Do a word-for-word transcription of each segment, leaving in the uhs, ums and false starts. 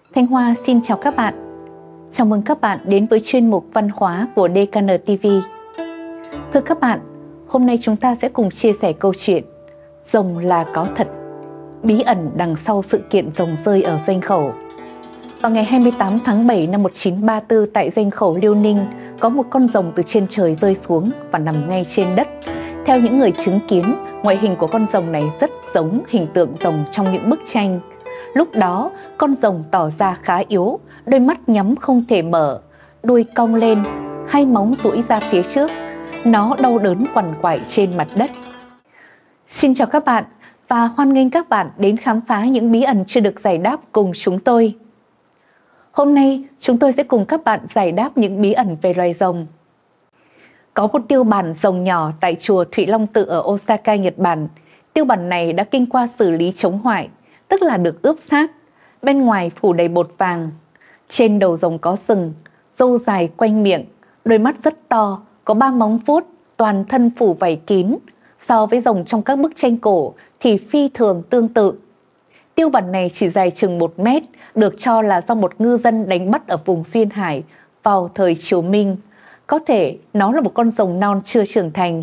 Thanh Hoa xin chào các bạn. Chào mừng các bạn đến với chuyên mục văn hóa của đê ca en ti vi. Thưa các bạn, hôm nay chúng ta sẽ cùng chia sẻ câu chuyện Rồng là có thật, bí ẩn đằng sau sự kiện rồng rơi ở Doanh Khẩu. Vào ngày hai mươi tám tháng bảy năm một nghìn chín trăm ba mươi tư tại Doanh Khẩu, Liêu Ninh, có một con rồng từ trên trời rơi xuống và nằm ngay trên đất. Theo những người chứng kiến, ngoại hình của con rồng này rất giống hình tượng rồng trong những bức tranh. Lúc đó, con rồng tỏ ra khá yếu, đôi mắt nhắm không thể mở, đuôi cong lên, hai móng duỗi ra phía trước. Nó đau đớn quằn quại trên mặt đất. Xin chào các bạn và hoan nghênh các bạn đến khám phá những bí ẩn chưa được giải đáp cùng chúng tôi. Hôm nay, chúng tôi sẽ cùng các bạn giải đáp những bí ẩn về loài rồng. Có một tiêu bản rồng nhỏ tại chùa Thủy Long Tự ở Osaka, Nhật Bản. Tiêu bản này đã kinh qua xử lý chống hoại, tức là được ướp xác, bên ngoài phủ đầy bột vàng. Trên đầu rồng có sừng, râu dài quanh miệng, đôi mắt rất to, có ba móng vuốt, toàn thân phủ vảy kín. So với rồng trong các bức tranh cổ thì phi thường tương tự. Tiêu bản này chỉ dài chừng một mét, được cho là do một ngư dân đánh bắt ở vùng duyên hải vào thời Triều Minh. Có thể nó là một con rồng non chưa trưởng thành.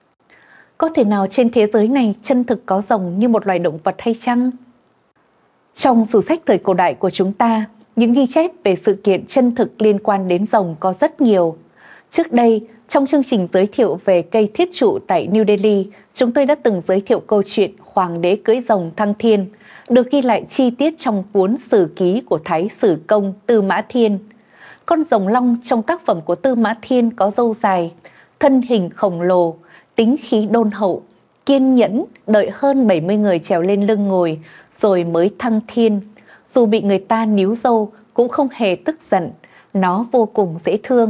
Có thể nào trên thế giới này chân thực có rồng như một loài động vật hay chăng? Trong sử sách thời cổ đại của chúng ta, những ghi chép về sự kiện chân thực liên quan đến rồng có rất nhiều. Trước đây, trong chương trình giới thiệu về cây thiết trụ tại New Delhi, chúng tôi đã từng giới thiệu câu chuyện Hoàng đế cưỡi rồng thăng thiên, được ghi lại chi tiết trong cuốn sử ký của Thái Sử Công Tư Mã Thiên. Con rồng long trong tác phẩm của Tư Mã Thiên có râu dài, thân hình khổng lồ, tính khí đôn hậu, kiên nhẫn đợi hơn bảy mươi người trèo lên lưng ngồi rồi mới thăng thiên. Dù bị người ta níu râu cũng không hề tức giận, nó vô cùng dễ thương.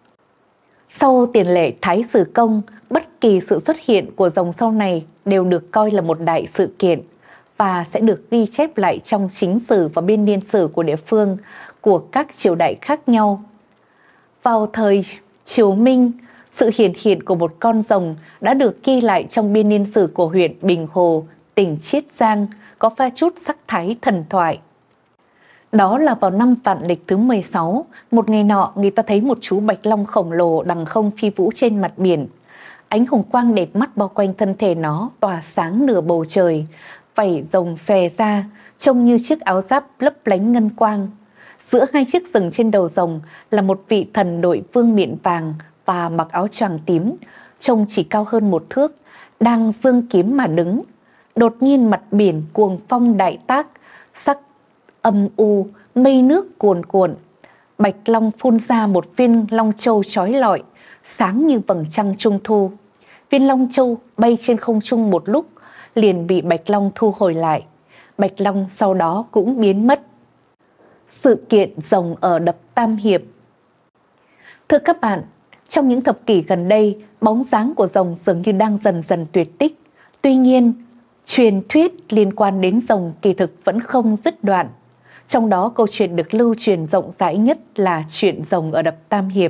Sau tiền lệ Thái Sử Công, bất kỳ sự xuất hiện của rồng sau này đều được coi là một đại sự kiện và sẽ được ghi chép lại trong chính sử và biên niên sử của địa phương của các triều đại khác nhau. Vào thời Triều Minh, sự hiện hiện của một con rồng đã được ghi lại trong biên niên sử của huyện Bình Hồ, tỉnh Chiết Giang, có pha chút sắc thái thần thoại. Đó là vào năm Vạn Lịch thứ mười sáu, một ngày nọ người ta thấy một chú bạch long khổng lồ đằng không phi vũ trên mặt biển. Ánh hồng quang đẹp mắt bao quanh thân thể nó tỏa sáng nửa bầu trời, vảy rồng xòe ra, trông như chiếc áo giáp lấp lánh ngân quang. Giữa hai chiếc sừng trên đầu rồng là một vị thần đội vương miện vàng và mặc áo choàng tím, trông chỉ cao hơn một thước, đang giương kiếm mà đứng. Đột nhiên mặt biển cuồng phong đại tác, sắc âm u, mây nước cuồn cuộn. Bạch long phun ra một viên long châu chói lọi, sáng như vầng trăng trung thu. Viên long châu bay trên không trung một lúc, liền bị bạch long thu hồi lại. Bạch long sau đó cũng biến mất. Sự kiện rồng ở đập Tam Hiệp. Thưa các bạn, trong những thập kỷ gần đây, bóng dáng của rồng dường như đang dần dần tuyệt tích. Tuy nhiên, truyền thuyết liên quan đến rồng kỳ thực vẫn không dứt đoạn. Trong đó câu chuyện được lưu truyền rộng rãi nhất là chuyện rồng ở đập Tam Hiệp.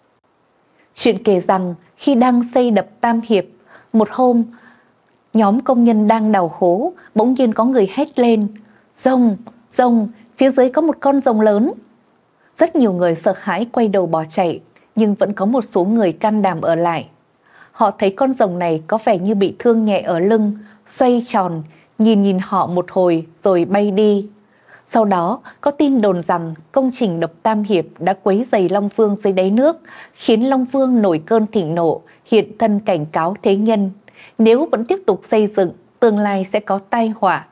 Chuyện kể rằng khi đang xây đập Tam Hiệp, một hôm, nhóm công nhân đang đào hố, bỗng nhiên có người hét lên: "Rồng, rồng, phía dưới có một con rồng lớn." Rất nhiều người sợ hãi quay đầu bỏ chạy, nhưng vẫn có một số người can đảm ở lại. Họ thấy con rồng này có vẻ như bị thương nhẹ ở lưng, xoay tròn, nhìn nhìn họ một hồi rồi bay đi. Sau đó, có tin đồn rằng công trình đập Tam Hiệp đã quấy rầy Long Vương dưới đáy nước, khiến Long Vương nổi cơn thịnh nộ, hiện thân cảnh cáo thế nhân. Nếu vẫn tiếp tục xây dựng, tương lai sẽ có tai họa.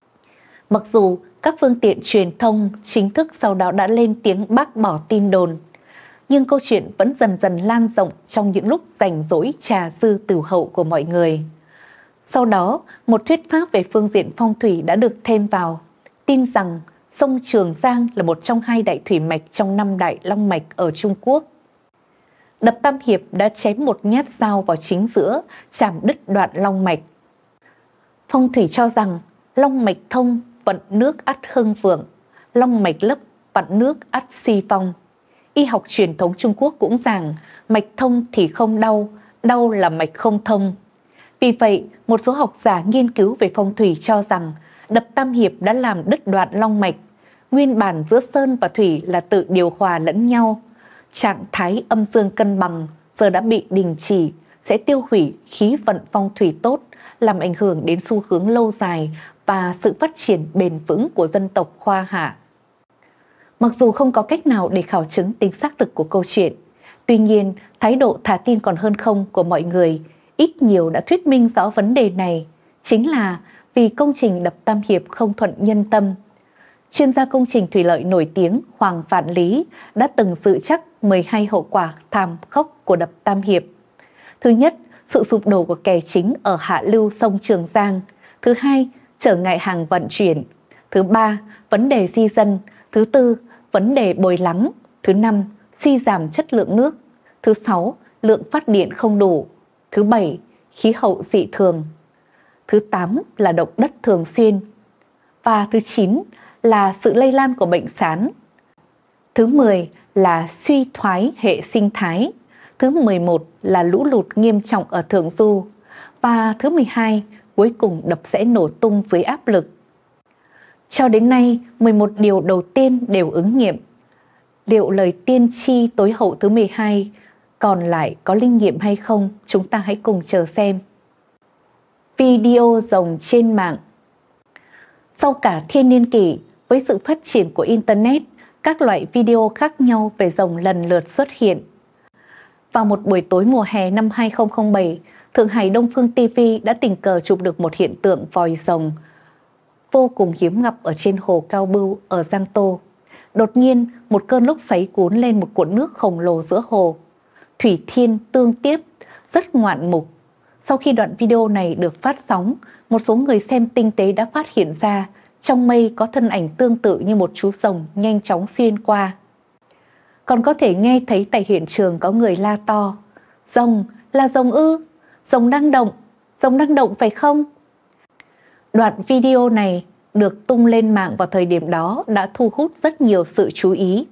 Mặc dù các phương tiện truyền thông chính thức sau đó đã lên tiếng bác bỏ tin đồn, nhưng câu chuyện vẫn dần dần lan rộng trong những lúc rảnh rỗi trà dư tửu hậu của mọi người. Sau đó, một thuyết pháp về phương diện phong thủy đã được thêm vào, tin rằng sông Trường Giang là một trong hai đại thủy mạch trong năm đại long mạch ở Trung Quốc. Đập Tam Hiệp đã chém một nhát dao vào chính giữa, chảm đứt đoạn long mạch. Phong thủy cho rằng long mạch thông vận nước ắt hưng vượng, long mạch lấp vận nước ắt suy vong. Y học truyền thống Trung Quốc cũng giảng mạch thông thì không đau, đau là mạch không thông. Vì vậy, một số học giả nghiên cứu về phong thủy cho rằng đập Tam Hiệp đã làm đứt đoạn long mạch. Nguyên bản giữa sơn và thủy là tự điều hòa lẫn nhau. Trạng thái âm dương cân bằng giờ đã bị đình chỉ, sẽ tiêu hủy khí vận phong thủy tốt, làm ảnh hưởng đến xu hướng lâu dài và sự phát triển bền vững của dân tộc Hoa Hạ. Mặc dù không có cách nào để khảo chứng tính xác thực của câu chuyện, tuy nhiên thái độ thà tin còn hơn không của mọi người ít nhiều đã thuyết minh rõ vấn đề này, chính là vì công trình đập Tam Hiệp không thuận nhân tâm. Chuyên gia công trình thủy lợi nổi tiếng Hoàng Vạn Lý đã từng dự chắc mười hai hậu quả thảm khốc của đập Tam Hiệp. Thứ nhất, sự sụp đổ của kè chính ở hạ lưu sông Trường Giang. Thứ hai, trở ngại hàng vận chuyển. Thứ ba, vấn đề di dân. Thứ tư, vấn đề bồi lắng. Thứ năm, suy giảm chất lượng nước. Thứ sáu, lượng phát điện không đủ. Thứ bảy, khí hậu dị thường. Thứ tám là động đất thường xuyên. Và thứ chín là sự lây lan của bệnh sán. Thứ mười là suy thoái hệ sinh thái. Thứ mười một là lũ lụt nghiêm trọng ở Thượng Du. Và thứ mười hai, cuối cùng đập sẽ nổ tung dưới áp lực. Cho đến nay, mười một điều đầu tiên đều ứng nghiệm. Liệu lời tiên tri tối hậu thứ mười hai còn lại có linh nghiệm hay không? Chúng ta hãy cùng chờ xem. Video rồng trên mạng. Sau cả thiên niên kỷ, với sự phát triển của Internet, các loại video khác nhau về rồng lần lượt xuất hiện. Vào một buổi tối mùa hè năm hai không không bảy, Thượng Hải Đông Phương ti vi đã tình cờ chụp được một hiện tượng vòi rồng vô cùng hiếm gặp ở trên hồ Cao Bưu ở Giang Tô. Đột nhiên, một cơn lốc xoáy cuốn lên một cuộn nước khổng lồ giữa hồ. Thủy thiên tương tiếp, rất ngoạn mục. Sau khi đoạn video này được phát sóng, một số người xem tinh tế đã phát hiện ra trong mây có thân ảnh tương tự như một chú rồng nhanh chóng xuyên qua. Còn có thể nghe thấy tại hiện trường có người la to: "Rồng, là rồng ư? Rồng đang động, rồng đang động phải không?" Đoạn video này được tung lên mạng vào thời điểm đó đã thu hút rất nhiều sự chú ý.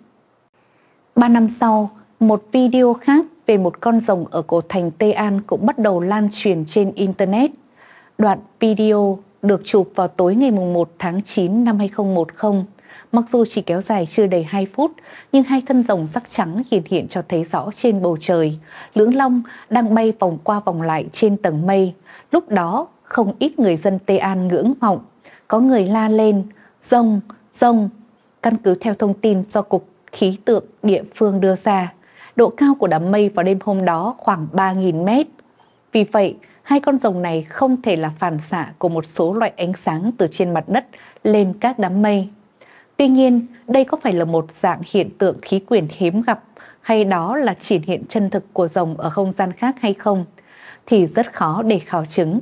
Ba năm sau, một video khác về một con rồng ở cổ thành Tây An cũng bắt đầu lan truyền trên Internet. Đoạn video được chụp vào tối ngày một tháng chín năm hai không một không. Mặc dù chỉ kéo dài chưa đầy hai phút, nhưng hai thân rồng sắc trắng hiện hiện cho thấy rõ trên bầu trời. Lưỡng long đang bay vòng qua vòng lại trên tầng mây. Lúc đó, không ít người dân Tây An ngưỡng vọng. Có người la lên: "Rồng, rồng!" Căn cứ theo thông tin do Cục Khí tượng địa phương đưa ra, độ cao của đám mây vào đêm hôm đó khoảng ba nghìn mét. Vì vậy, hai con rồng này không thể là phản xạ của một số loại ánh sáng từ trên mặt đất lên các đám mây. Tuy nhiên, đây có phải là một dạng hiện tượng khí quyển hiếm gặp, hay đó là triển hiện chân thực của rồng ở không gian khác hay không, thì rất khó để khảo chứng.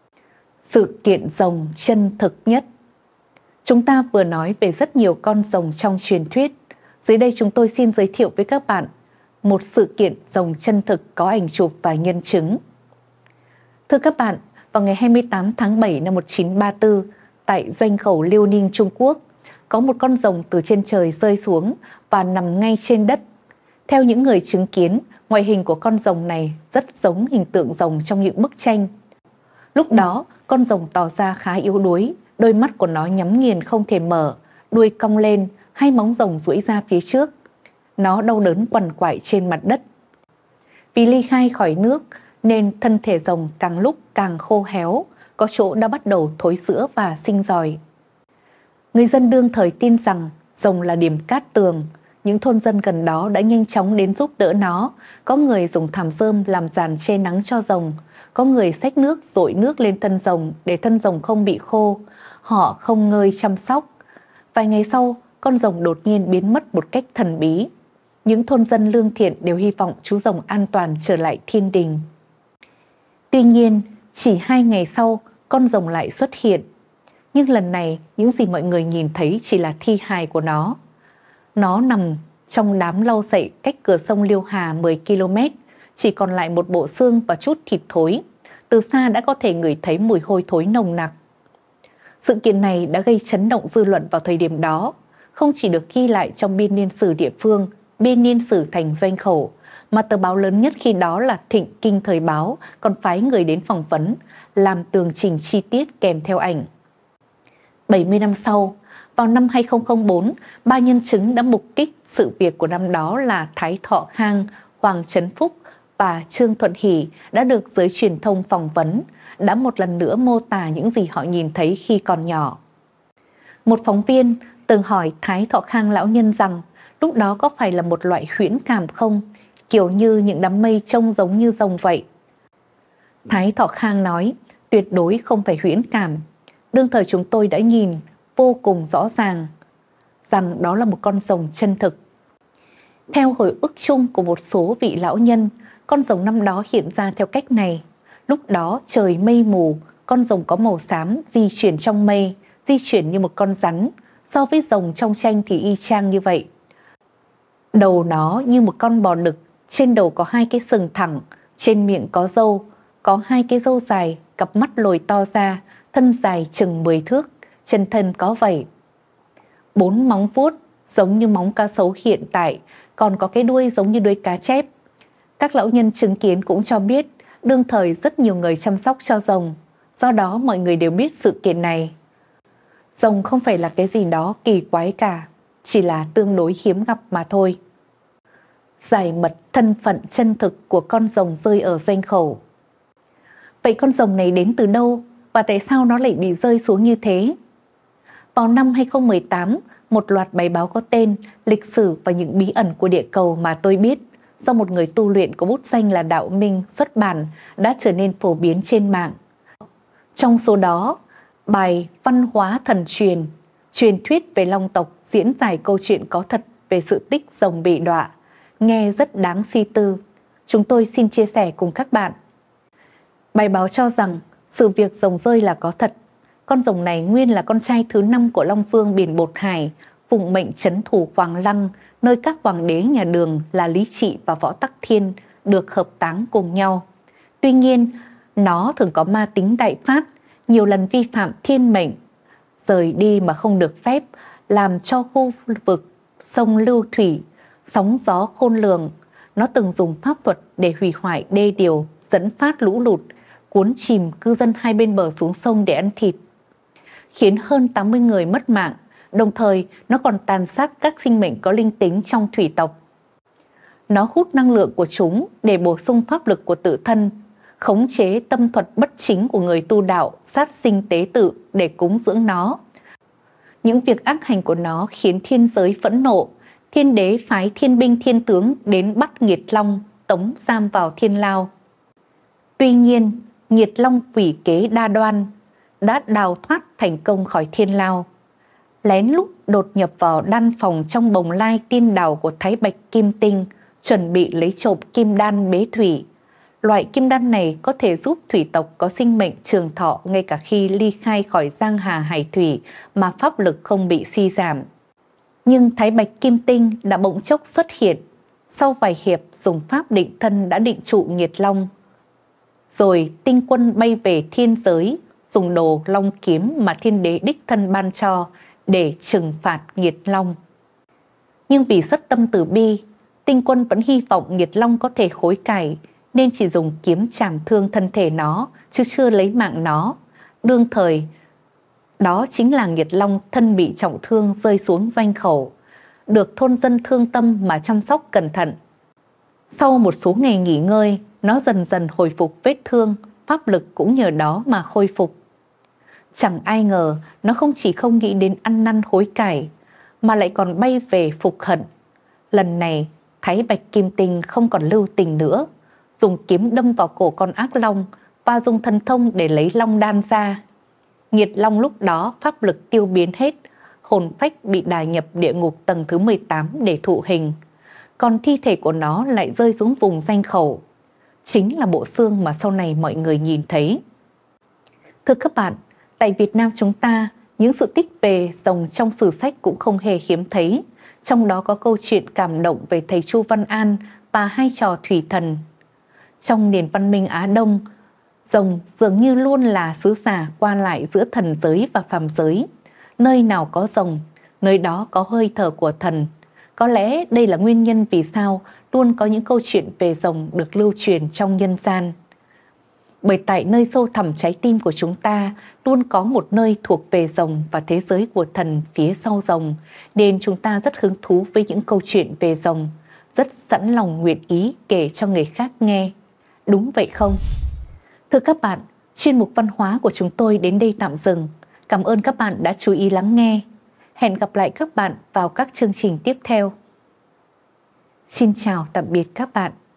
Sự kiện rồng chân thực nhất. Chúng ta vừa nói về rất nhiều con rồng trong truyền thuyết. Dưới đây chúng tôi xin giới thiệu với các bạn một sự kiện rồng chân thực có ảnh chụp và nhân chứng. Thưa các bạn, vào ngày hai mươi tám tháng bảy năm một nghìn chín trăm ba mươi tư, tại doanh khẩu Liêu Ninh, Trung Quốc, có một con rồng từ trên trời rơi xuống và nằm ngay trên đất. Theo những người chứng kiến, ngoại hình của con rồng này rất giống hình tượng rồng trong những bức tranh. Lúc đó, con rồng tỏ ra khá yếu đuối, đôi mắt của nó nhắm nghiền không thể mở, đuôi cong lên, hai móng rồng duỗi ra phía trước. Nó đau đớn quằn quại trên mặt đất. Vì ly khai khỏi nước nên thân thể rồng càng lúc càng khô héo, có chỗ đã bắt đầu thối rữa và sinh giòi. Người dân đương thời tin rằng rồng là điểm cát tường. Những thôn dân gần đó đã nhanh chóng đến giúp đỡ nó. Có người dùng thảm rơm làm giàn che nắng cho rồng. Có người xách nước dội nước lên thân rồng để thân rồng không bị khô. Họ không ngơi chăm sóc. Vài ngày sau, con rồng đột nhiên biến mất một cách thần bí. Những thôn dân lương thiện đều hy vọng chú rồng an toàn trở lại thiên đình. Tuy nhiên, chỉ hai ngày sau, con rồng lại xuất hiện. Nhưng lần này, những gì mọi người nhìn thấy chỉ là thi hài của nó. Nó nằm trong đám lau sậy cách cửa sông Liêu Hà mười ki lô mét, chỉ còn lại một bộ xương và chút thịt thối. Từ xa đã có thể ngửi thấy mùi hôi thối nồng nặc. Sự kiện này đã gây chấn động dư luận vào thời điểm đó, không chỉ được ghi lại trong biên niên sử địa phương, biên niên sử thành doanh khẩu, mà tờ báo lớn nhất khi đó là Thịnh Kinh Thời Báo còn phái người đến phỏng vấn, làm tường trình chi tiết kèm theo ảnh. bảy mươi năm sau, Vào năm hai không không bốn, ba nhân chứng đã mục kích sự việc của năm đó là Thái Thọ Khang, Hoàng Trấn Phúc và Trương Thuận Hỷ đã được giới truyền thông phỏng vấn, đã một lần nữa mô tả những gì họ nhìn thấy khi còn nhỏ. Một phóng viên từng hỏi Thái Thọ Khang lão nhân rằng lúc đó có phải là một loại huyễn cảm không, kiểu như những đám mây trông giống như rồng vậy. Thái Thọ Khang nói, tuyệt đối không phải huyễn cảm. Đương thời chúng tôi đã nhìn vô cùng rõ ràng rằng đó là một con rồng chân thực. Theo hồi ức chung của một số vị lão nhân, con rồng năm đó hiện ra theo cách này. Lúc đó trời mây mù, con rồng có màu xám di chuyển trong mây, di chuyển như một con rắn. So với rồng trong tranh thì y chang như vậy. Đầu nó như một con bò đực, trên đầu có hai cái sừng thẳng, trên miệng có râu, có hai cái râu dài, cặp mắt lồi to ra, thân dài chừng mười thước, chân thân có vảy. Bốn móng vuốt giống như móng cá sấu hiện tại, còn có cái đuôi giống như đuôi cá chép. Các lão nhân chứng kiến cũng cho biết, đương thời rất nhiều người chăm sóc cho rồng, do đó mọi người đều biết sự kiện này. Rồng không phải là cái gì đó kỳ quái cả, chỉ là tương đối hiếm gặp mà thôi. Giải mật thân phận chân thực của con rồng rơi ở doanh khẩu. Vậy con rồng này đến từ đâu và tại sao nó lại bị rơi xuống như thế? Vào năm hai không một tám, một loạt bài báo có tên Lịch sử và những bí ẩn của địa cầu mà tôi biết, do một người tu luyện có bút danh là Đạo Minh xuất bản, đã trở nên phổ biến trên mạng. Trong số đó, bài Văn hóa thần truyền, truyền thuyết về Long tộc diễn giải câu chuyện có thật về sự tích rồng bị đọa, nghe rất đáng suy tư. Chúng tôi xin chia sẻ cùng các bạn. Bài báo cho rằng sự việc rồng rơi là có thật. Con rồng này nguyên là con trai thứ năm của Long Vương biển Bột Hải, phụng mệnh trấn thủ Hoàng Lăng, nơi các hoàng đế nhà Đường là Lý Trị và Võ Tắc Thiên được hợp táng cùng nhau. Tuy nhiên, nó thường có ma tính đại phát, nhiều lần vi phạm thiên mệnh, rời đi mà không được phép, làm cho khu vực sông lưu thủy, sóng gió khôn lường. Nó từng dùng pháp thuật để hủy hoại đê điều, dẫn phát lũ lụt, cuốn chìm cư dân hai bên bờ xuống sông để ăn thịt, khiến hơn tám mươi người mất mạng. Đồng thời, nó còn tàn sát các sinh mệnh có linh tính trong thủy tộc. Nó hút năng lượng của chúng để bổ sung pháp lực của tự thân, khống chế tâm thuật bất chính của người tu đạo, sát sinh tế tự để cúng dưỡng nó. Những việc ác hành của nó khiến thiên giới phẫn nộ. Thiên đế phái thiên binh thiên tướng đến bắt Nghiệt Long, tống giam vào thiên lao. Tuy nhiên, Nghiệt Long quỷ kế đa đoan, đã đào thoát thành công khỏi thiên lao, lén lút đột nhập vào đan phòng trong bồng lai tiên đào của Thái Bạch Kim Tinh, chuẩn bị lấy trộm kim đan bế thủy. Loại kim đan này có thể giúp thủy tộc có sinh mệnh trường thọ ngay cả khi ly khai khỏi giang hà hải thủy mà pháp lực không bị suy giảm. Nhưng Thái Bạch Kim Tinh đã bỗng chốc xuất hiện, sau vài hiệp dùng pháp định thân đã định trụ Nghiệt Long. Rồi tinh quân bay về thiên giới, dùng đồ long kiếm mà thiên đế đích thân ban cho để trừng phạt Nghiệt Long. Nhưng vì xuất tâm từ bi, tinh quân vẫn hy vọng Nghiệt Long có thể hối cải, nên chỉ dùng kiếm chảm thương thân thể nó, chứ chưa lấy mạng nó. Đương thời, đó chính là Nghiệt Long thân bị trọng thương rơi xuống doanh khẩu, được thôn dân thương tâm mà chăm sóc cẩn thận. Sau một số ngày nghỉ ngơi, nó dần dần hồi phục vết thương, pháp lực cũng nhờ đó mà khôi phục. Chẳng ai ngờ nó không chỉ không nghĩ đến ăn năn hối cải, mà lại còn bay về phục hận. Lần này, Thái Bạch Kim Tinh không còn lưu tình nữa, dùng kiếm đâm vào cổ con ác long và dùng thần thông để lấy long đan ra. Nghiệt Long lúc đó pháp lực tiêu biến hết, hồn phách bị đày nhập địa ngục tầng thứ mười tám để thụ hình, còn thi thể của nó lại rơi xuống vùng danh khẩu, chính là bộ xương mà sau này mọi người nhìn thấy. Thưa các bạn, tại Việt Nam chúng ta, những sự tích về rồng trong sử sách cũng không hề hiếm thấy, trong đó có câu chuyện cảm động về thầy Chu Văn An và hai trò thủy thần. Trong nền văn minh Á Đông, rồng dường như luôn là sứ giả qua lại giữa thần giới và phàm giới. Nơi nào có rồng, nơi đó có hơi thở của thần. Có lẽ đây là nguyên nhân vì sao luôn có những câu chuyện về rồng được lưu truyền trong nhân gian. Bởi tại nơi sâu thẳm trái tim của chúng ta luôn có một nơi thuộc về rồng và thế giới của thần phía sau rồng, nên chúng ta rất hứng thú với những câu chuyện về rồng, rất sẵn lòng nguyện ý kể cho người khác nghe. Đúng vậy không? Thưa các bạn, chuyên mục văn hóa của chúng tôi đến đây tạm dừng. Cảm ơn các bạn đã chú ý lắng nghe. Hẹn gặp lại các bạn vào các chương trình tiếp theo. Xin chào tạm biệt các bạn.